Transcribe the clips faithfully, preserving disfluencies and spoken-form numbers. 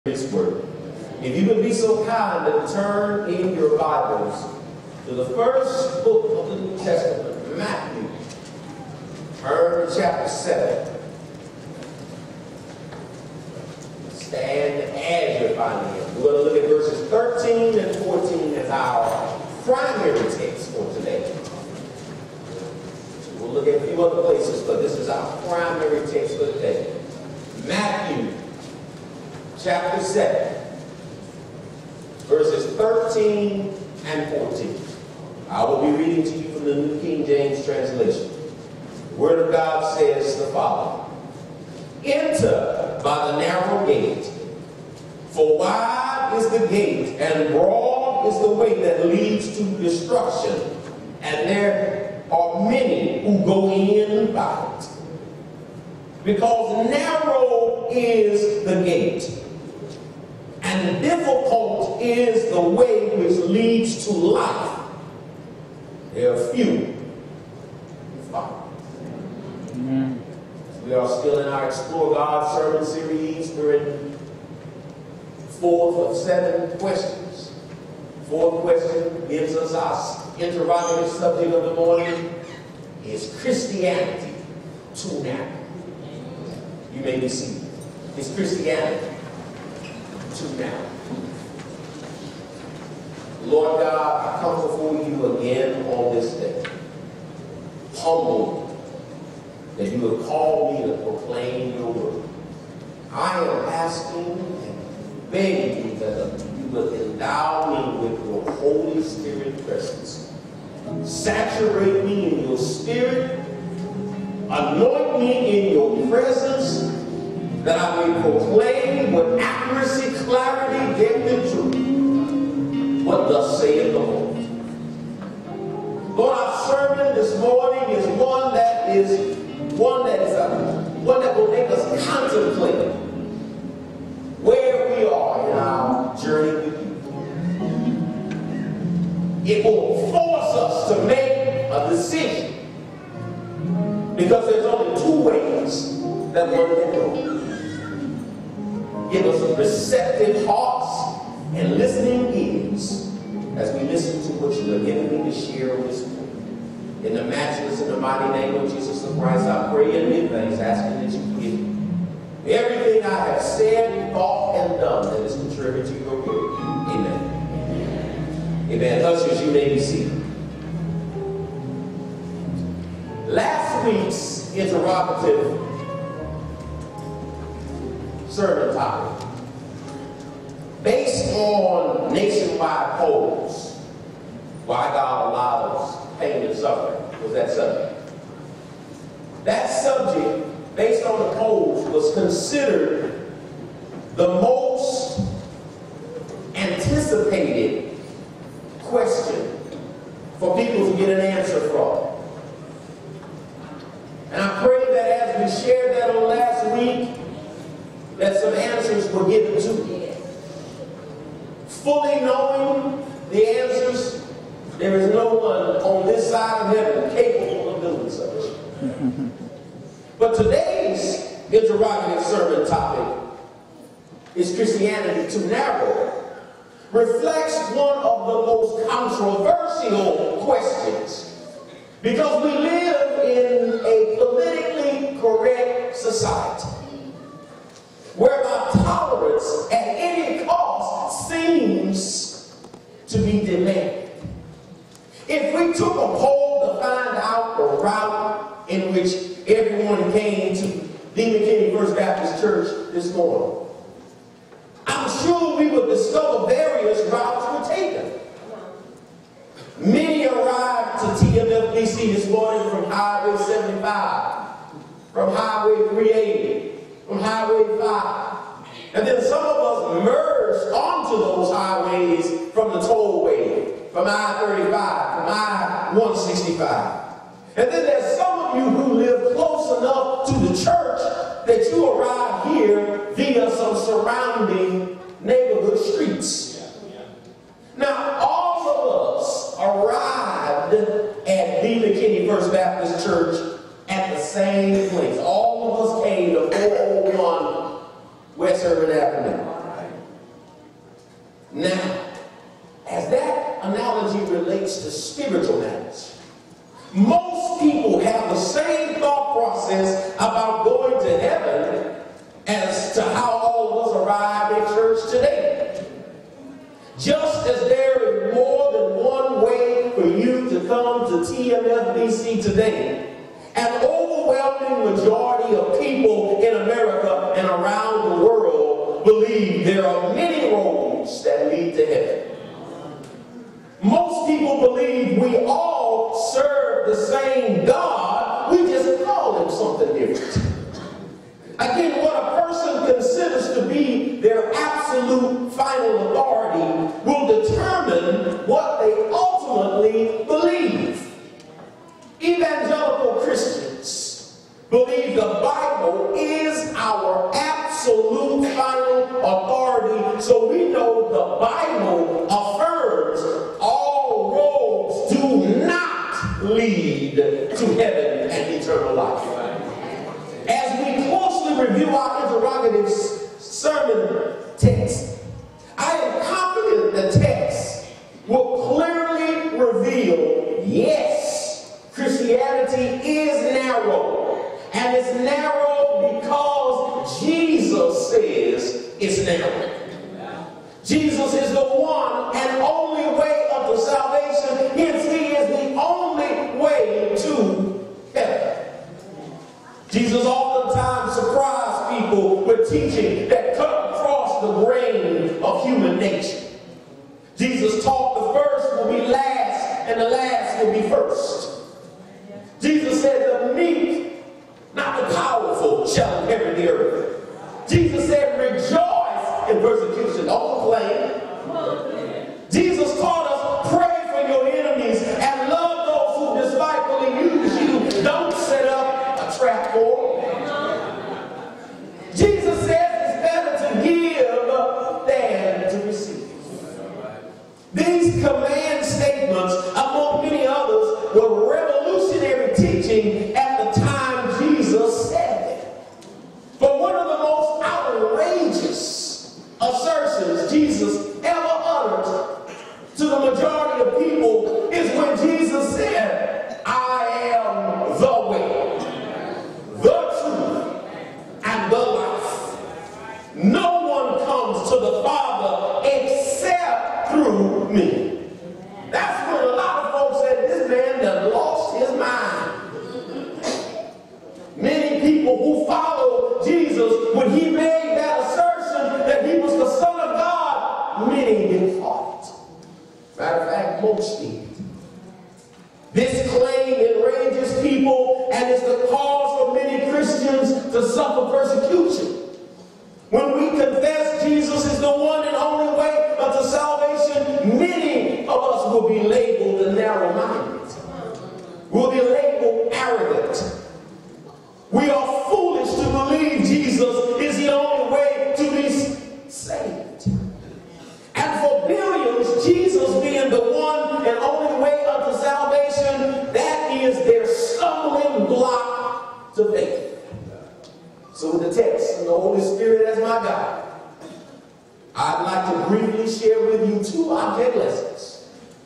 His word. If you would be so kind to turn in your Bibles to the first book of the New Testament, Matthew, turn to chapter seven. Stand as you're finding it. We're going to look at verses thirteen and fourteen as our primary text for today. We'll look at a few other places, but this is our primary text for today. Matthew chapter seven, verses thirteen and fourteen. I will be reading to you from the New King James translation. The Word of God says the following: Enter by the narrow gate, for wide is the gate, and broad is the way that leads to destruction, and there are many who go in by it. Because narrow is the gate, and difficult is the way which leads to life. There are few who find it. Amen. We are still in our Explore God sermon series. We're in fourth of seven questions. Fourth question gives us our interrogative subject of the morning: is Christianity too narrow? You may be seated. Is Christianity too narrow? Lord God, I come before you again on this day, humbled that you have called me to proclaim your word. I am asking and begging you that you will endow me with your Holy Spirit presence. Saturate me in your spirit. Anoint me in your presence, that I may proclaim with accuracy, clarity, depth, and truth what thus saith the Lord. Lord, our sermon this morning is one that is one that is a, one that will make us contemplate where we are in our journey with you. It will force us to make a decision, because there's only two ways that one can go. Give us receptive hearts and listening ears as we listen to what you have given me to share on this morning. In the matchless and the mighty name of Jesus the Christ, I pray and give thanks, asking that you forgive me everything I have said, thought, and done that is contrary to your word. Amen. Amen. Ushers, you may be seated. Last week's interrogative sermon topic, based on nationwide polls, why God allows pain and suffering, was that subject. That subject, based on the polls, was considered the most anticipated question for people to get an answer from. And I pray that as we shared that on last week, that some answers were given to you. Fully knowing the answers, there is no one on this side of heaven capable of doing such. But today's interrogative sermon topic, is Christianity too narrow, reflects one of the most controversial questions, because we live in a politically correct society whereby tolerance at any cost seems to be demanded. If we took a poll to find out the route in which everyone came to D. McKinney First Baptist Church this morning, I'm sure we would discover various routes were taken. Many arrived to T M F D C this morning from Highway seventy-five, from Highway three eighty, from Highway five. And then some of us merged onto those highways from the tollway, from I thirty-five, from I one sixty-five. And then there's some of you who live close enough to the church that you arrive here via some surrounding neighborhood streets. Now, all of us arrived at D. McKinney First Baptist Church at the same place. All of us came to four oh one West Urban Avenue. Most people have the same thought process about going to heaven as to how all of us arrive at church today. Just as there is more than one way for you to come to T M F B C today, an overwhelming majority of people in America and around the world believe there are many roads that lead to heaven. Most people believe we all serve the same God, we just call him something different. Again, what a person considers to be their absolute final authority will determine what they ultimately believe. Evangelical Christians believe the Bible is our absolute final authority, so we know the Bible affirms all roads do not lead to heaven and eternal life. As we closely review our interrogative sermon text, I am confident the text will clearly reveal, yes, Christianity is narrow, and it's narrow because Jesus says it's narrow. Jesus is the one and only way unto salvation, hence he is the only way to heaven. Jesus oftentimes surprised people with teaching that cut across the grain of human nature. Jesus taught the first will be last and the last will be first. Jesus said the meek, not the powerful, shall inherit the earth. Jesus said rejoice in persecution, don't complain. Jesus taught us pray for your enemies and love those who despitefully use you. Don't set up a trap for them. Jesus said it's better to give than to receive. These command statements, among many others, were revolutionary teaching at the time Jesus said them. But one of the most outrageous assertions Jesus ever uttered to the majority of people is when Jesus said, I am the way, the truth, and the life. No one comes to the Father except through me. That's when a lot of folks said, this man done lost his mind. Many people who followed Jesus, when he made that assertion that he was the Son of God, many didn't follow it. Matter of fact, most did. This claim enrages people and is the cause for many Christians to suffer persecution. When we confess Jesus is the one and only way unto salvation, many of us will be labeled the narrow-minded. We'll be labeled arrogant. We are foolish to believe Jesus is the only way to be saved. And for billions, Jesus being the one and only way unto salvation, that is their stumbling block to faith. So with the text and the Holy Spirit as my guide, I'd like to briefly share with you two object lessons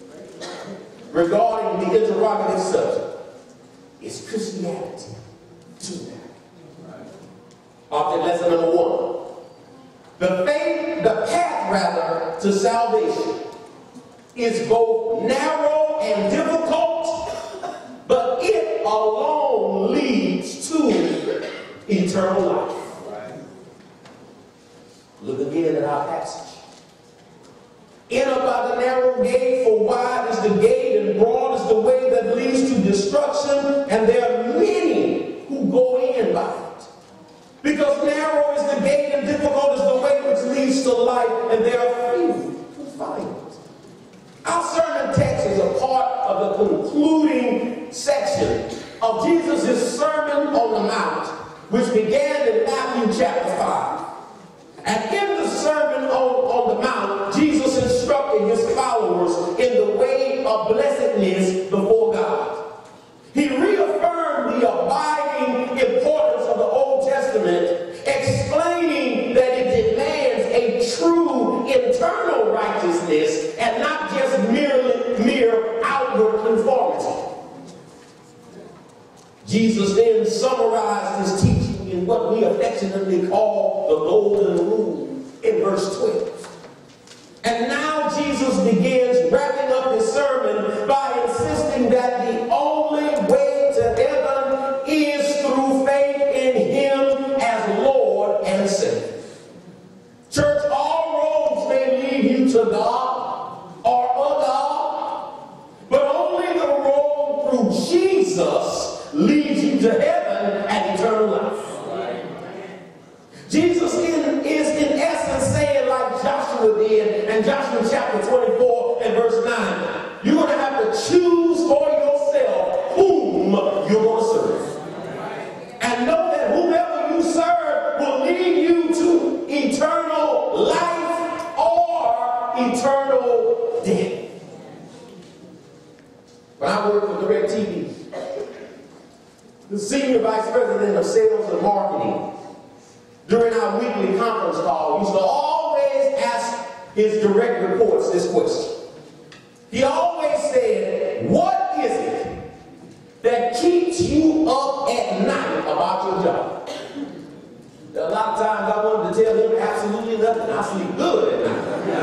regarding the interrogative subject. Is Christianity too narrow? Object lesson number one. The faith, the path rather, to salvation is both narrow and difficult, but it alone leads to eternal life. Look again at our passage. Enter by the narrow gate, for wide is the gate and broad is the way that leads to destruction, and there are many who go in by it. Because narrow is the gate and difficult is the way which leads to life, and there are few who find it. Our sermon text is a part of the concluding section of Jesus' Sermon on the Mount, which began in Matthew chapter five. And in the Sermon on, on the Mount, Jesus instructed his followers in the way of blessedness before God. He reaffirmed the abiding importance of the Old Testament, explaining that it demands a true internal righteousness and not just merely mere outward conformity. Jesus then summarized his teaching in what we affectionately call the golden rule in verse twelve. And now Jesus begins wrapping up his sermon by insisting that the only way to heaven is through faith in him as Lord and Savior. Church, all roads may lead you to God or a God, but only the road through Jesus leads you to heaven and eternal life. Jesus in, is in essence saying, like Joshua did in Joshua chapter twenty-four and verse nine, you're going to have to choose for yourself whom you're going to serve. And know that whomever you serve will lead you to eternal life or eternal death. When I worked for DirecTV, the senior vice president of sales and marketing, during our weekly conference call, used to always ask his direct reports this question. He always said, what is it that keeps you up at night about your job? A lot of times I wanted to tell him absolutely nothing. I sleep good at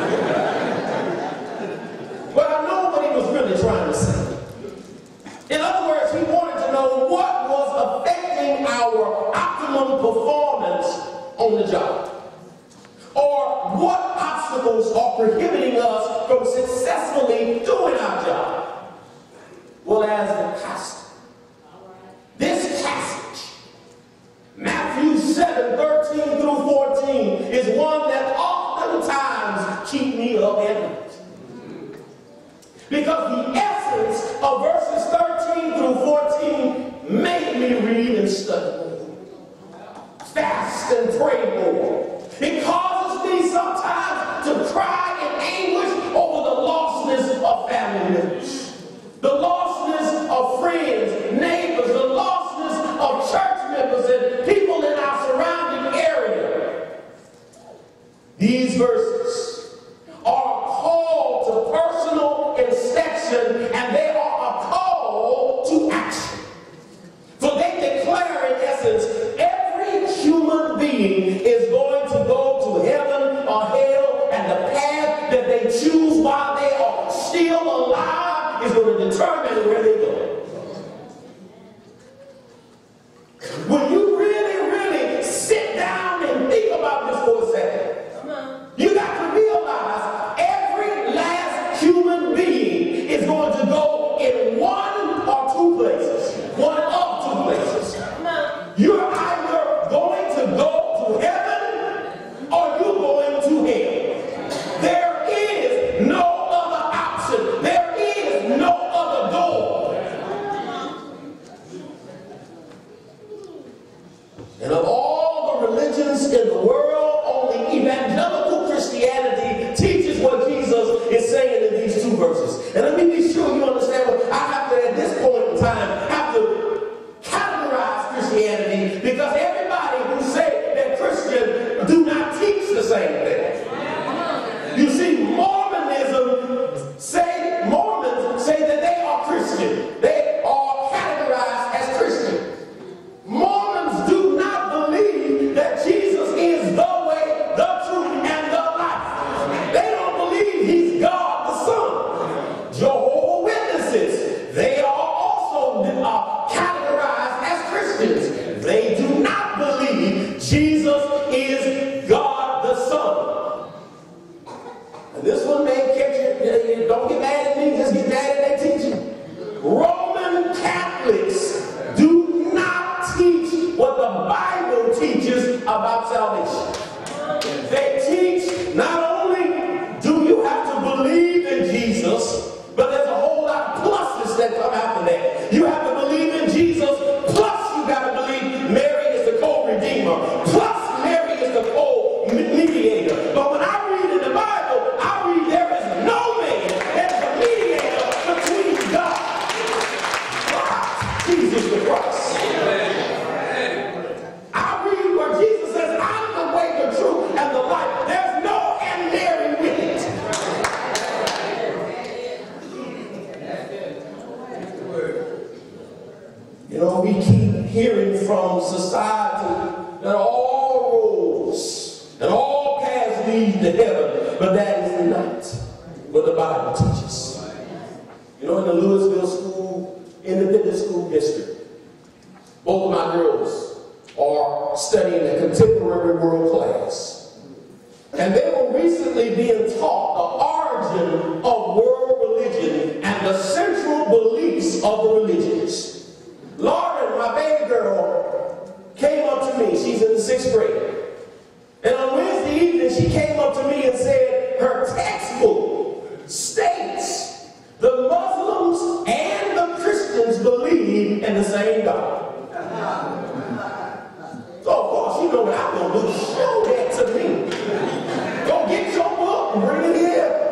night. But I know what he was really trying to say. In other words, he wanted to know what was affecting our optimum performance on the job, or what obstacles are prohibiting us from successfully doing our job. Well, as the pastor, this passage, Matthew seven, thirteen through fourteen, is one that oftentimes keep me up at night. Because the essence of verses thirteen through fourteen made me read and study more, fast and pray more. It causes me sometimes to cry in anguish over the lostness of family members, the lostness of friends, neighbors, the lostness of church members and people in our surrounding area. These verses are a call to personal inspection, and they are a call to action. For they declare, in essence, every human being is going to go to heaven or hell, and the path that they choose while they are still alive is going to determine where they go. When you really, really sit down and think about this for a second, you got to realize every last human being is going to go in one or two places. One of two places. You're either going to go to heaven or you're going to hell. There is no other option. There is no other door. And of all the religions in the world, only evangelical Christianity teaches what Jesus is saying in these two verses. And let me be sure you understand what I have to, at this point in time, have to categorize Christianity, because everybody who say they're Christian do not teach the same thing. You see, Mormonism say, Mormons say that they are Christian. They are categorized as Christian. Mormons do not believe that Jesus is the way, the truth, and the life. They don't believe he's God the Son. Jehovah's Witnesses, they are also uh, categorized as Christians. They do not believe Jesus is God the Son. And this one may catch you, don't get mad at me, just get mad at their teaching. Roman Catholics do not teach what the Bible teaches about salvation. They teach not only do you have to believe in Jesus, but there's a whole lot of pluses that come after that. You have to believe in Jesus, plus you got to believe Mary is the co-redeemer, plus Mary is the co-mediator. But when I read in the Bible, I read there is no man that is a mediator a society that all roads and all paths lead to heaven, but that is not what the Bible teaches. You know, in the Louisville School, Independent School District, both of my girls are studying a contemporary world class. And they were recently being taught the origin of world religion and the central beliefs of the religions. Lauren, my baby girl, came up to me. She's in the sixth grade. And on Wednesday evening, she came up to me and said her textbook states the Muslims and the Christians believe in the same God. So of course, you know what I'm going to do. Show that to me. Go get your book and bring it here.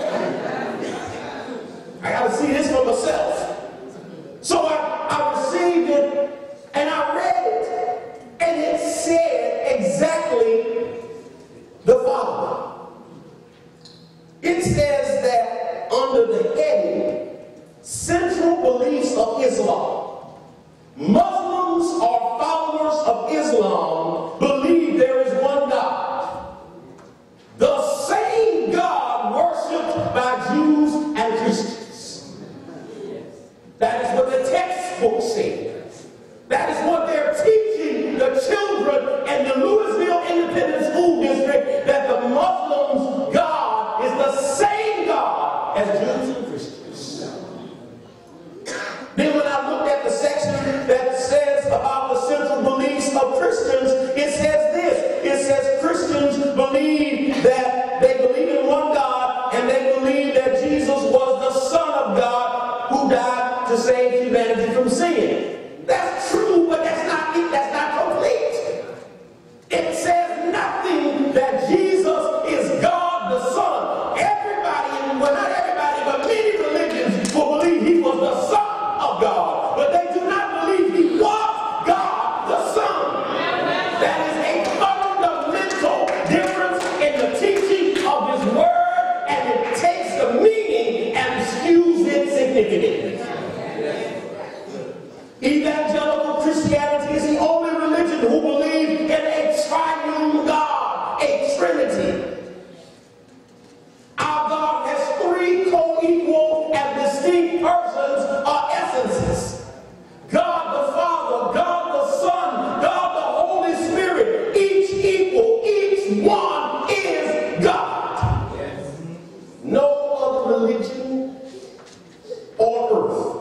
I got to see this for myself. So I, I received it and I read it, and it said exactly the following. It says that under the heading Central Beliefs of Islam, Muslims or followers of Islam believe there is one God. The same God worshipped by Jews and Christians. That is what the textbook says. That is what they're teaching the children in the Louisville Independent School District, that the Muslims' God is the same God as Jews and Christians. Then when I looked at the section that says about the central beliefs of Christians, it says this. It says Christians believe that they believe in one God, and they believe that Jesus was the Son of God who died to save humanity from sin. That's true, but that's not it. That's not complete. It says nothing that Jesus is God the Son. Everybody, well not everybody, but many religions will believe he was the Son of God, but they do not believe he was God the Son. That is a fundamental difference in the teaching of his word, and it takes the meaning and skews its significance. Evangelical Christianity is the only religion who believes in a triune God, a Trinity. Our God has three co-equal and distinct persons or essences. God the Father, God the Son, God the Holy Spirit, each equal, each one is God. Yes. No other religion on earth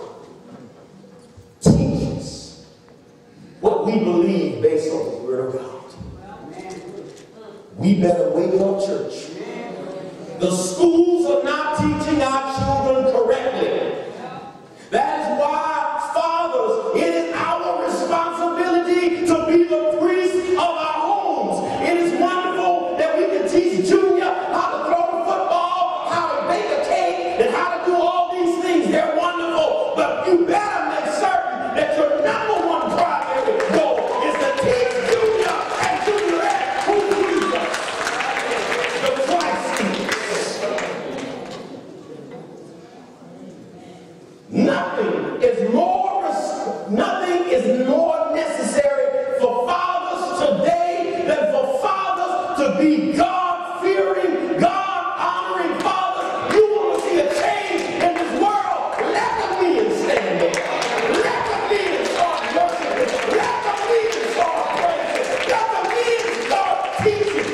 teaches what we believe based on the Word of God. We better wake up, church. The schools are not teaching our children correctly. That is why, fathers, it is our responsibility to be the priests of our homes. It is wonderful that we can teach Junior how to throw the football, how to bake a cake, and how to do all these things. They're wonderful, but you better make certain that your number one primary goal is to teach Junior and Juniorette who Jesus, the Christ is. Nothing is more, nothing is more necessary for fathers today than for fathers to be God-fearing, God-honoring fathers. You want to see a change in this world? Let the men stand there. Let the men start worshiping. Let the men start praising. Let the men start teaching.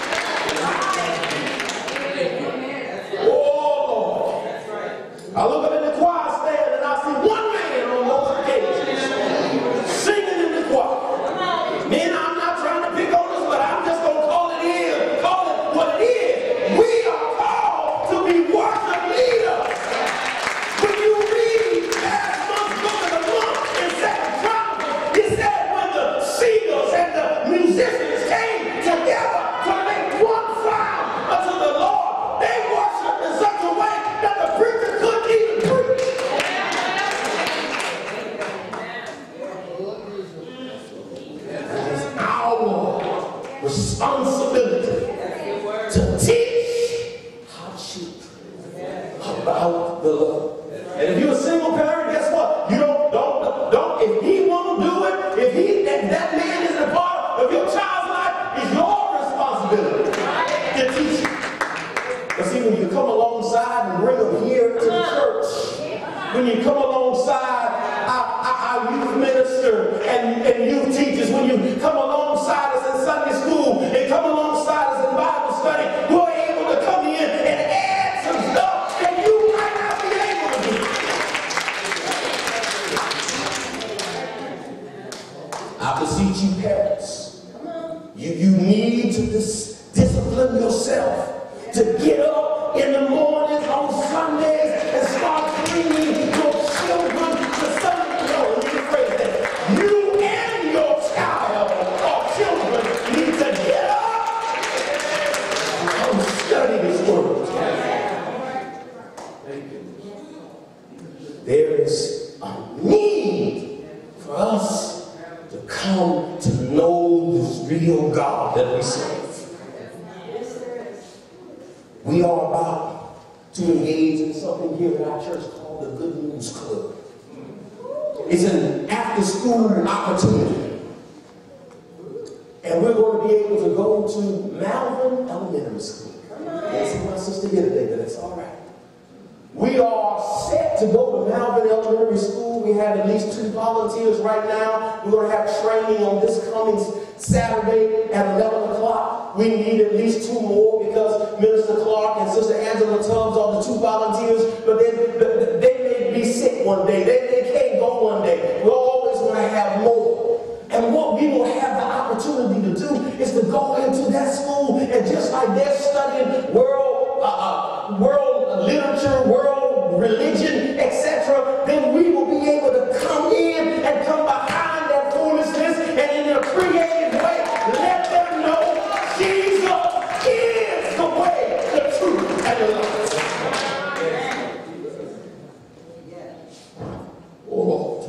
Oh, Lord. I look up in the choir stand and I see one man on those occasions singing in the choir. Men, I'm not trying to pick on us, but I'm just going to call it in, call it what it is. We are called to be worship leaders. When you read last month's book of the month in Second Chronicles, it said when the singers and the musicians came together to make one sound unto the Lord, they worshiped in such a way that the preacher couldn't even preach. It's our responsibility to teach our children about the Lord. And if you're a single parent, guess what? You don't, don't, don't, if he won't do it, if he, that, that man is when you come alongside our, our, our youth minister and, and youth teachers, when you come alongside us in Sunday school and come alongside us in Bible study, we're able to come in and add some stuff that you might not be able to do. I beseech you, parents, you, you need to dis discipline yourself to get up in the mornings on Sundays and start bringing your children to Sunday. No, let me phrase that. You and your child or children need to get up and study this word. There is a need for us to come to know this real God that we serve. We are about to engage in something here at our church called the Good News Club. It's an after-school opportunity. And we're going to be able to go to Malvern Elementary School. I see my sister here today, but it's all right. We are set to go to Malvern Elementary School. We have at least two volunteers right now. We're going to have training on this coming Saturday at eleven o'clock. We need at least two more because Minister Clark and Sister Angela Tubbs are the two volunteers, but they, they may be sick one day. They, they can't go one day. We're always going to have more. And what we will have the opportunity to do is to go into that school and just like they're studying world, uh, uh, world literature, world religion, et cetera, then we will be able to come in and come behind that foolishness and in a creative way let them know Jesus is the way, the truth, and the life. Oh Lord.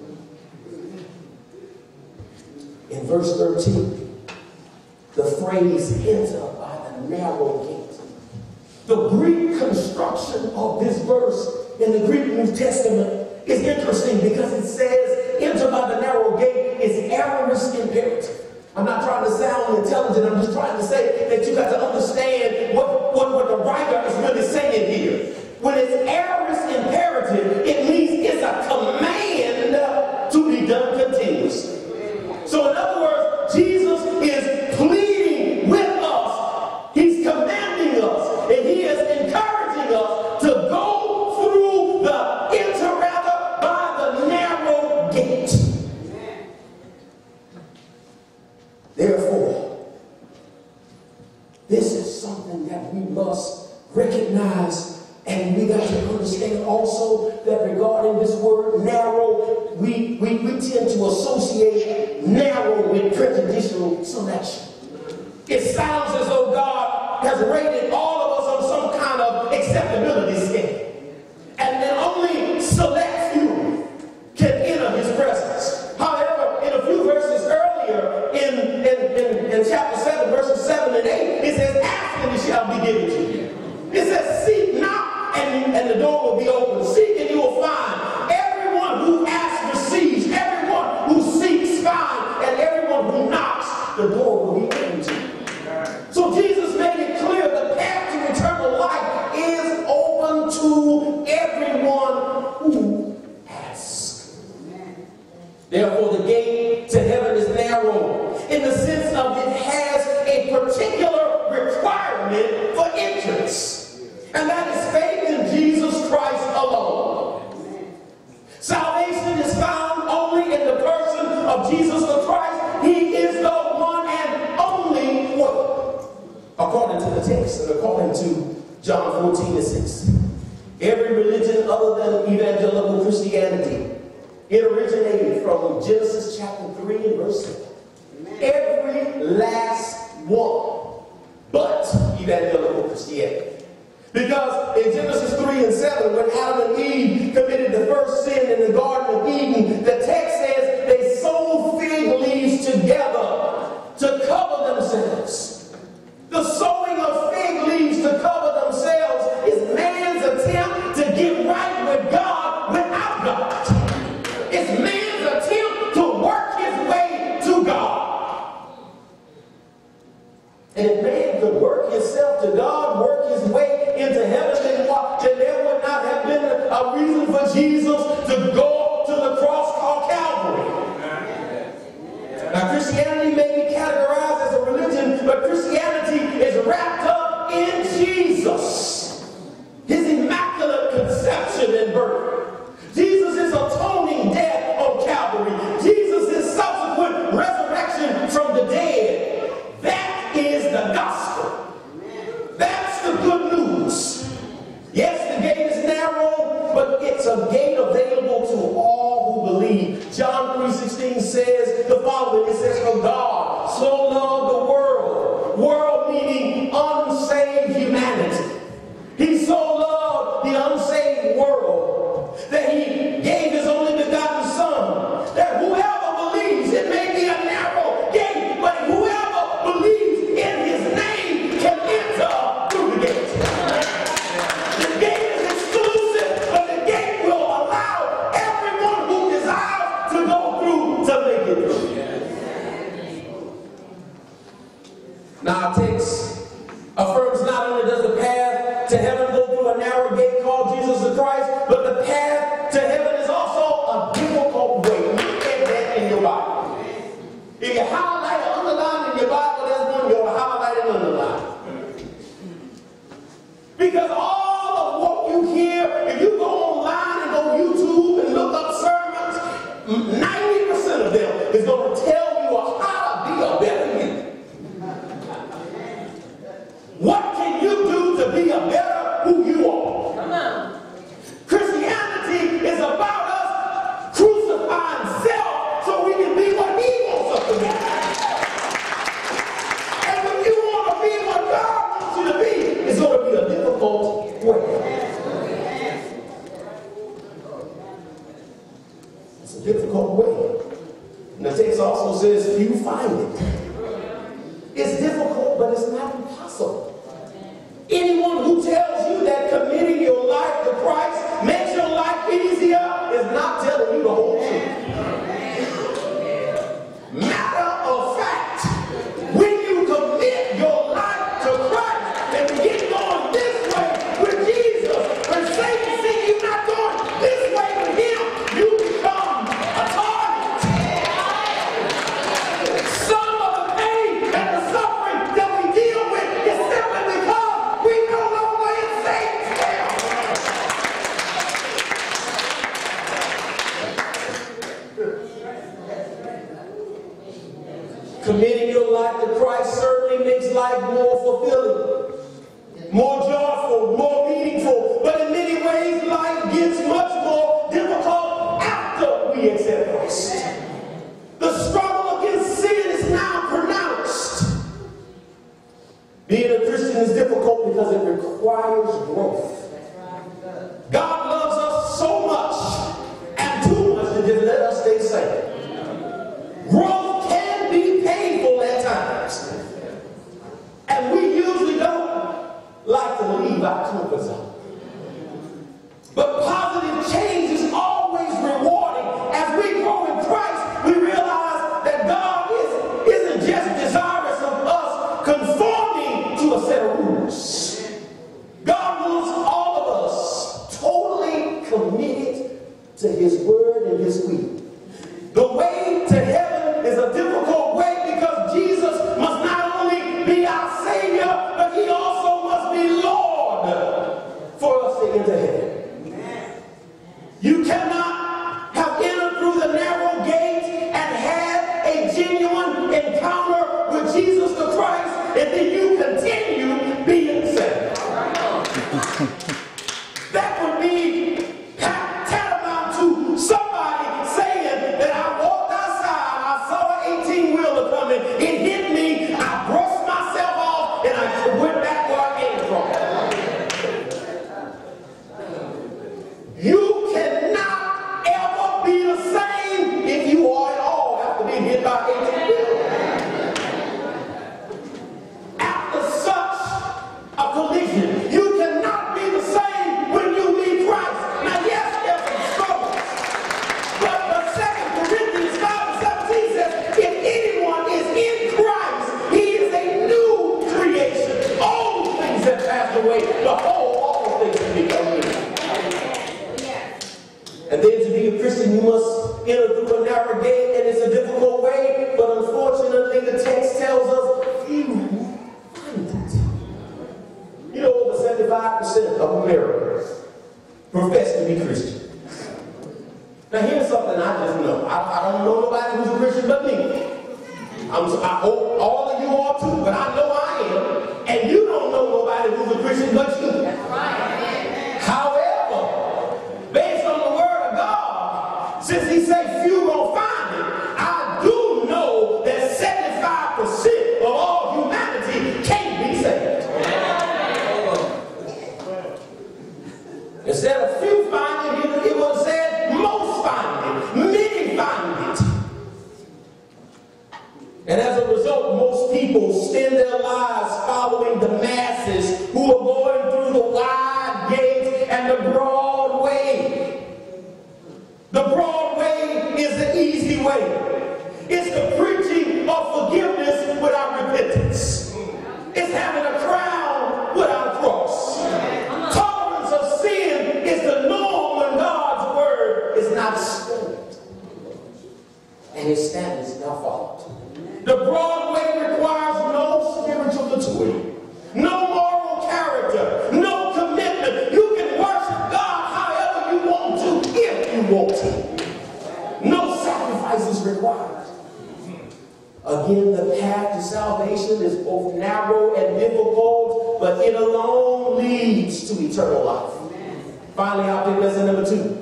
In verse thirteen, the phrase enter by the narrow gate. The Greek construction of this verse in the Greek New Testament is interesting because it says enter by the narrow gate is aorist imperative. I'm not trying to sound intelligent. I'm just trying to say that you got to understand what, what, what the writer is really saying here. When it's aorist imperative, it means it's a command to be done continuously. So in other words, Jesus is pleading with us. He's commanding us. And he is encouraging us to go through the enter rather by the narrow gate. Therefore, this is something that we must recognize, and we got to understand also that regarding this word narrow, we, we, we tend to associate narrow with prejudicial selection. It sounds as though God has rated all of us on some kind of acceptability scale, and then only select few can enter his presence. However, in a few verses earlier in, in, in, in chapter seven, verses seven and eight, it says, ask and it shall be given to you. It says, seek, knock, and, and the door will be open. Seek and you will find. Everyone who asks receives. Everyone who seeks finds. And everyone who knocks, the door will be open to you. So Jesus made it clear the path to eternal life is open to everyone who asks. Therefore, the gate to heaven is narrow in the sense of it has a particular requirement for entrance, and that is faith in Jesus Christ alone. Salvation is found only in the person of Jesus the Christ. He is the one and only way. According to the text and according to John fourteen and six. Every religion other than evangelical Christianity, it originated from Genesis chapter three and verse seven. Every last one but evangelical Christianity. Because in Genesis three and seven, when Adam and Eve committed the first sin in the Garden of Eden, the text says they sewed fig leaves together to cover themselves. The sewing of fig leaves to cover themselves is man's attempt to get right with God without God. It's man's attempt to work his way to God. And if man could work himself to God, work his way into heaven, then what? Then there would not have been a reason for Jesus to go to the cross called Calvary. Now, Christianity may be categorized as a religion, but Christianity is wrapped up in Jesus. His immaculate conception and birth. Jesus' atoning death on Calvary. Jesus' subsequent resurrection from the dead. That is the gospel. That's the good news. Yes, the gate is narrow, but it's a gate available to all who believe. John three sixteen says the following. It says, for God so loved the world. World meaning unsaved humanity. He so loved the unsaved world that he gave his only begotten Son, that whoever believes, it may be a narrow gate, but whoever believes in his name can enter through the gate. The gate is exclusive, but the gate will allow everyone who desires to go through to make it through. Now, our text affirms not only does the path to heaven go through a narrow gate called Jesus the Christ, but the path to heaven is also a difficult way. Look at that in your Bible. If you highlight or underline in your Bible, there's one you'll highlight and underline. Because all of what you hear, if you go online and go YouTube and look up sermons, ninety percent of them is going to tell you how to be a better you. What can you do to be a better who you are? Come on. Christianity is about us crucifying self so we can be what he wants us to be. And when you want to be what God wants you to be, it's going to be a difficult way. It's a difficult way. And the text also says, few find it. It's difficult, but it's not impossible. Anyone who tells you that committing your life to Christ makes your life easier is not telling you the whole truth. Matter of fact, when you commit your life to Christ and begin going this way with Jesus, when Satan sees you not going this way with him, you become a target. Some of the pain and the suffering that we deal with is simply because we no longer in Satan's hell. Committing your life to Christ certainly makes life more fulfilling, more joyful, more meaningful. But in many ways, life gets much more difficult after we accept Christ. The struggle against sin is now pronounced. Being a Christian is difficult because it requires growth. God loves us so much and too much to just let us stay the same. Growth can be painful at times. And we usually don't like to leave our comfort zone. But positive change is always rewarding. As we grow in Christ, we realize that God is, isn't just desirous of us conforming to a set of rules. God wants all of us totally committed to his word and his will. The way to heaven is a difficult way because Jesus must not only be our Savior, but he also must be Lord for us to enter heaven. You cannot have entered through the narrow gate and had a genuine encounter with Jesus the Christ and then you continue being saved. That would be tantamount to somebody saying that I walked outside, I saw an eighteen-wheeler coming, it hit me, I brushed myself off, and I went back where I came from. You cannot ever be the same if you are at all after being hit by an eighteen-wheeler. After such a collision, you cannot be the same when you meet Christ. Now, yes, there's some struggles. But the second Corinthians five and seventeen says, if anyone is in Christ, he is a new creation. All things have passed away. Behold, all things have become new. And then to be a Christian, you must enter through a narrow gate, and it's a difficult way, but unfortunately the text tells us few find it. You know, over seventy-five percent of Americans profess to be Christian. Now here's something I just know. I, I don't know nobody who's a Christian but me. I'm, I hope all of you are too, but I know I am. And you don't know nobody who's a Christian but you. That's right. However, based on the word of God, since he said few gonna find it, I do know that seventy-five percent of all humanity can't be saved. Instead of few find it, it would have said most find it, many find it. And as a result, most people spend their lives following the masses who are going through the wide gate and the broad way. The broad way is the easy way. It's the preaching of forgiveness without repentance. It's having a crown without a cross. Tolerance of sin is the norm when God's word is not studied and his standards not followed. The broad way requires no spiritual maturity, no moral character, no commitment. You can worship God however you want to, if you want to. No sacrifices required. Again, the path to salvation is both narrow and difficult, but it alone leads to eternal life. Finally, I'll pick lesson number two.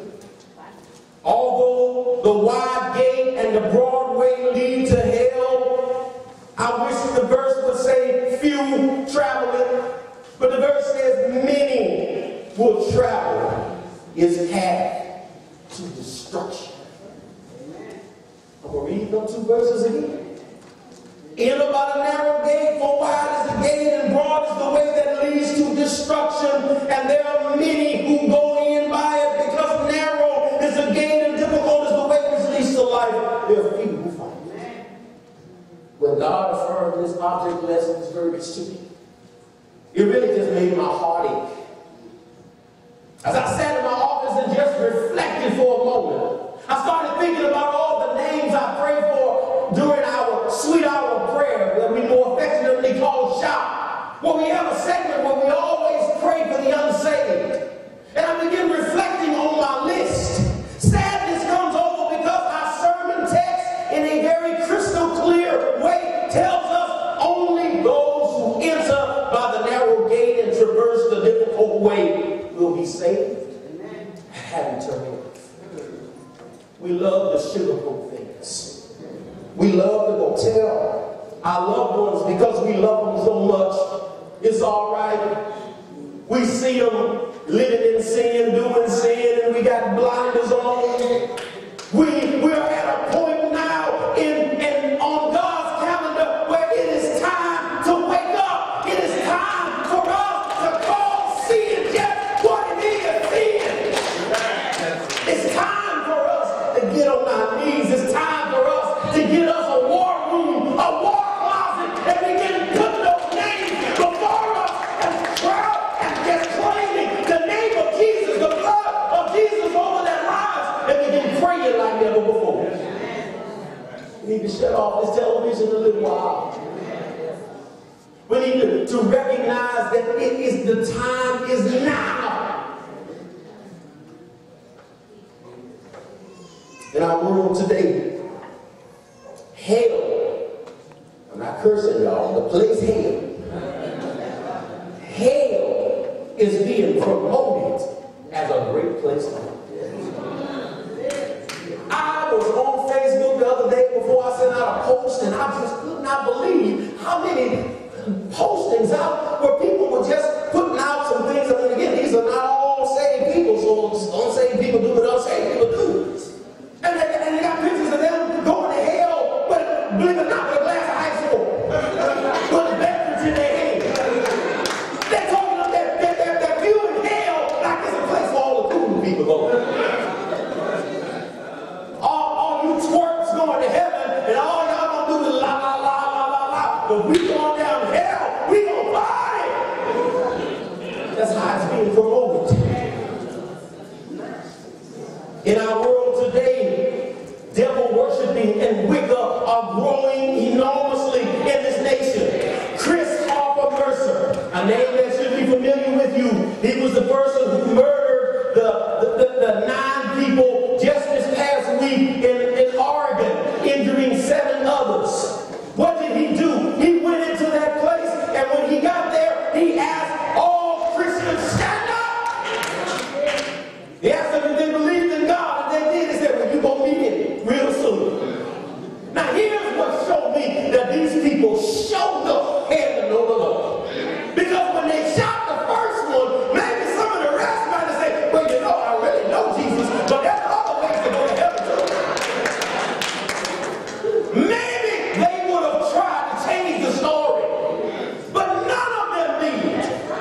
Although the wide gate and the broad way lead to hell, I wish the verse would say few travel it, but the verse says many will travel its path to destruction. I'm going to read those two verses again. Enter by the narrow gate, for wide is the gate and broad is the way that leads to destruction, and there are many who go in by it, because narrow is the gate and difficult is the way which leads to life. There are few who find it. When God affirmed this object lessons verbiage to me, it really just made my heart ache. As I sat in my office and just reflected for a moment, I started thinking about all the names I prayed for during our sweet hour of prayer that we more affectionately call shout. Where we have a segment where we always pray for the unsaved. And I begin reflecting on my list. Sadness comes over because our sermon text in a very crystal clear way tells us only those who enter by the narrow gate and traverse the difficult way will be saved and have eternal life. We love to sugarcoat things. We love to go tell our loved ones because we love them so much. It's all right. We see them living in sin, doing sin, and we got blinders on. We, we are at a point now in, in on God's calendar where it is time to wake up. It is time for us to call sin just what it is, sin. It's time for us to get on our knees. It's time for us to get us a war room, a war closet, and begin putting those names before us and proud and just claiming the name of Jesus, the blood of Jesus over their lives, and begin praying like never before. We need to shut off this television a little while. We need to, to recognize that it is the time is now. In our world today, hell, I'm not cursing y'all, the place hell, hell is being promoted as a great place to live. I was on Facebook the other day before I sent out a post, and I just could not believe how many postings out where people were just putting out some things. I mean, again, these are not all saved people, so unsaved people do what unsaved people do. And they, and they got pictures of them going to hell, but believe it or not, with a glass of ice water, with a beverage in their hand. They're talking about that they're, they're, they're viewing hell like it's a place for all the cool people going. All, all you twerps going to heaven, and all y'all gonna do is la la la la la la. But we going down hell, we gonna party. That's how it's being promoted. In our world today, devil worshiping and Wicca are growing enormously in this nation. Chris Harper Mercer, a name that should be familiar with you. He was the person who murdered the, the, the, the nine people just this past week in, in Oregon, injuring seven others. What did he do? He went into that place, and when he got there, he asked all Christians, stand up! He asked them if they believed in God, and they did. He said, well, you're going to meet him real soon. Now, here's what showed me that these people showed up had to know the Lord. Because when they shot the first one, maybe some of the rest might have said, well, you know, I really know Jesus, but there's other ways to go to heaven too. Maybe they would have tried to change the story, but none of them did.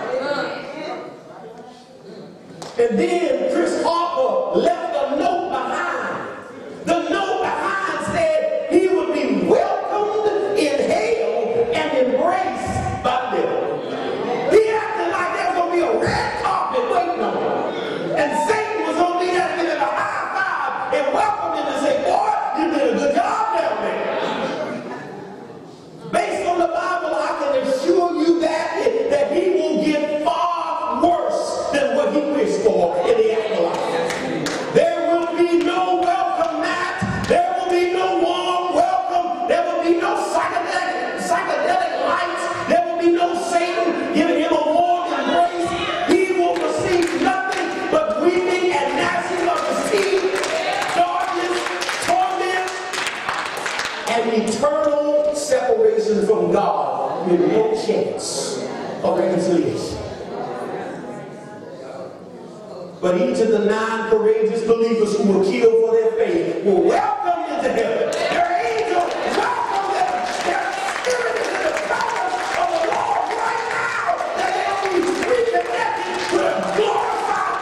And then Chris Harper left a note behind. The note behind said he would be welcomed in hell and embraced by the devil. He acted like there was going to be a red carpet waiting on him. And Satan was going to be there giving a high five and welcome him and say, boy, you did a good job down there. Based on the Bible, I can assure you that, that he will get far worse than what he wished for in the afterlife. There will be no welcome mat. There will be no warm welcome. There will be no psychedelic, psychedelic lights. There will be no Satan giving him a warm embrace. He will receive nothing but weeping and gnashing of his teeth, darkness, torment, and eternal separation from God with no chance of reconciliation. But each of the nine courageous believers who were killed for their faith were welcomed into heaven. Their angels welcome them. Their spirit is in the presence of the Lord right now, that they will be reconnected with a glorified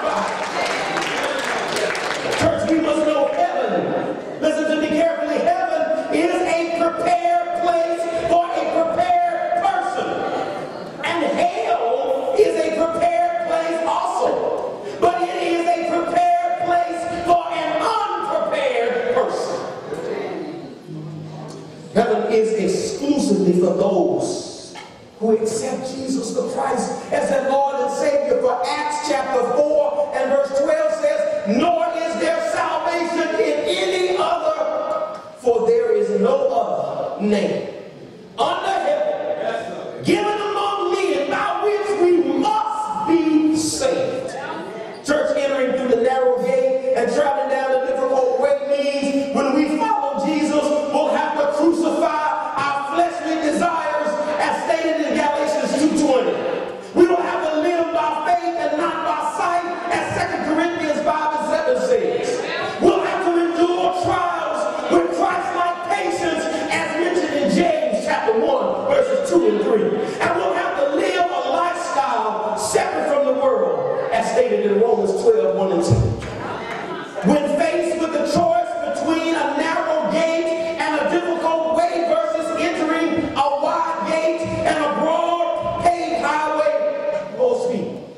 body. Church, we must know heaven. Listen to me carefully. Heaven is a prepared place for a prepared person. And hell is a prepared place also. But it is a prepared place for an unprepared person. Heaven is exclusively for those who accept Jesus the Christ as their Lord and Savior. For Acts chapter four and verse twelve says, nor is there salvation in any other, for there is no other name under heaven given among men by which we must be saved. Church, entering through the narrow gate and traveling down the difficult way means when we follow Jesus, we'll have to crucify our fleshly desires as stated in Galatians two twenty. We will have to live by faith and not by sight as Second Corinthians five and seven says. We'll have to endure trials with Christ-like patience as mentioned in James chapter one verses two and three. And we'll have to live a lifestyle separate from the world as stated in Romans twelve, one and two. When faced with the choice between a narrow gate and a difficult way versus entering a wide gate and a broad paved highway, most people,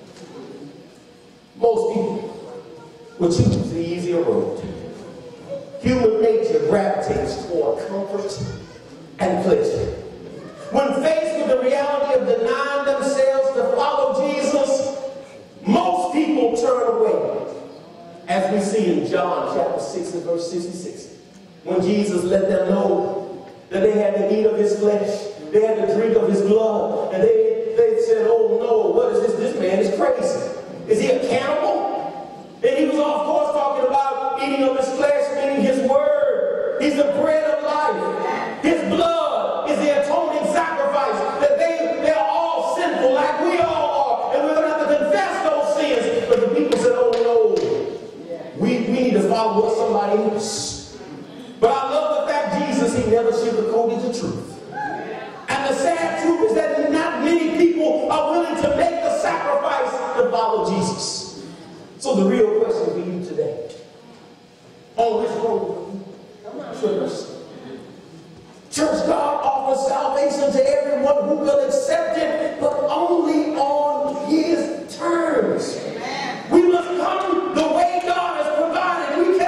most people will choose the easier road. Human nature gravitates toward comfort and pleasure. When faced with the reality of denying themselves to follow Jesus, most people turn away, as we see in John chapter six and verse sixty-six. When Jesus let them know that they had to eat of his flesh, they had to drink of his blood, and they, they said, oh no, what is this? This man is crazy. Is he a cannibal? And he was, of course, talking about eating of his flesh, meaning his word. He's the bread of life. His blood is the atoning sacrifice. That they, they're all sinful like we all are, and we're going to have to confess those sins. But the people said, oh no, we, we need to follow somebody else. But I love the fact Jesus, he never sugarcoated the truth. And the sad truth is that not many people are willing to make the sacrifice to follow Jesus. So the real question for you today, on this road, triggers. Church, God offers salvation to everyone who will accept it, but only on his terms. We must come the way God has provided. We can't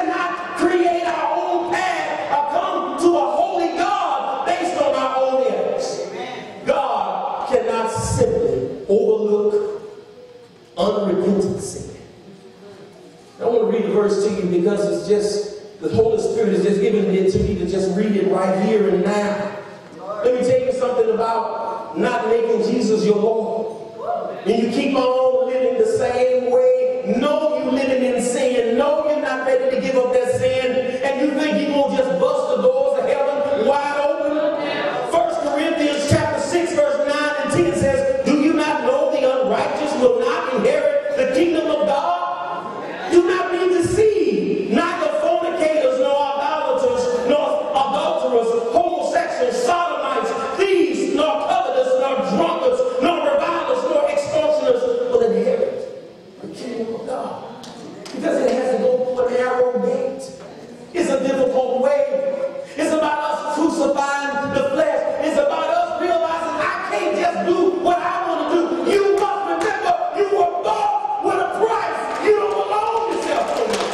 unrepentant sin. I want to read the verse to you because it's just, the Holy Spirit is just giving it to me to just read it right here and now. Let me tell you something about not making Jesus your Lord. And you keep on living the same way. No, you living in sin. No, you're not ready to give up that sin. And you think you're going to just bust the doors of heaven wide open. First Corinthians chapter six, verse nine and ten says, do you not know the unrighteous will not inherit the kingdom of God? Do not be deceived. Neither fornicators, nor idolaters, nor adulterers, homosexuals, sodomites, thieves, nor covetous, nor drunkards, nor revilers, nor extortioners will inherit the kingdom of God. Because it has to go through a narrow gate. It's a difficult way. It's about us crucifying the flesh. It's about us realizing I can't just do what I want to do. You must remember you were bought with a price. You don't belong yourself to me.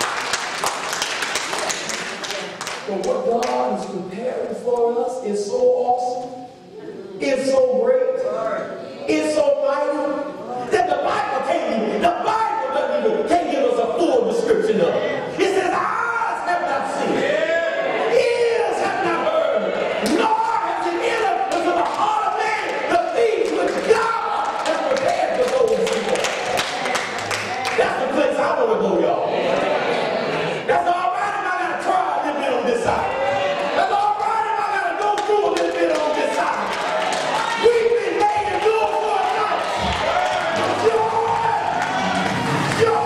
But what God is preparing for us is so awesome. It's so great. It's so mighty that the Bible can't even, the Bible doesn't even, can't give us a full description of it. It says, eyes have not seen, ears have not heard, nor has it entered into the heart of man the things which God has prepared for those people. That's the place I want to go, y'all. That's all right if I got to try a little bit on this side. That's all right if I got to go through a little bit on this side. We've been made to do it for a night. Joy! Joy!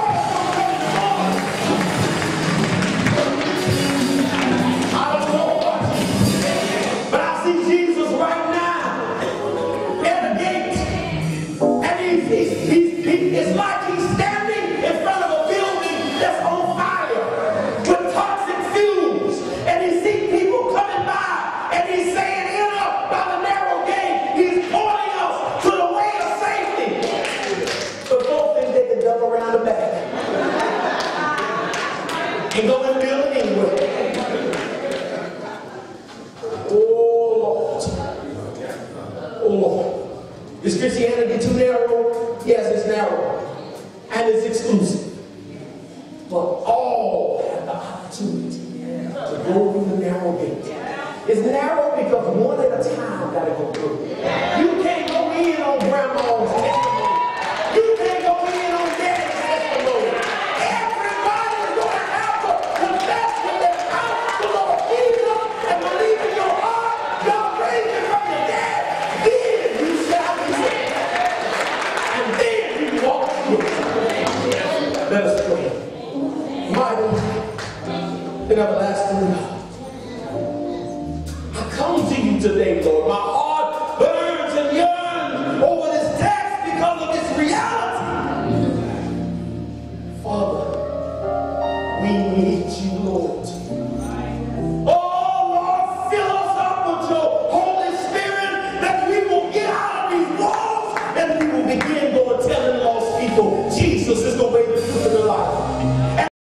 I don't know what, but I see Jesus right now at the gate. And he's, he's, he's, he's, it's like he's standing in front of a building that's on fire with toxic fumes. And he sees people coming by. And he's saying, enter by the narrow gate. He's pointing us to the way of safety. But folks think they can jump around the back and go in the building anyway. Oh, Lord. Oh, Lord. Is Christianity too narrow? Yes, it's narrow. And it's exclusive. But all have the opportunity to go through the narrow gate. It's narrow because one at a time got to go through. You can't go in on grandma's testimony. You can't go in on daddy's testimony. Everybody is going to have to confess with their mouth the Lord Jesus and believe in your heart God raised you from the dead. Then you shall be saved. And then you walk through. Let us pray. Mighty and everlasting God, I come to you today, Lord. My heart burns and yearns over this text because of its reality. Father, we need you, Lord. Oh, Lord, fill us up with your Holy Spirit that we will get out of these walls and we will begin going telling lost people Jesus is the way,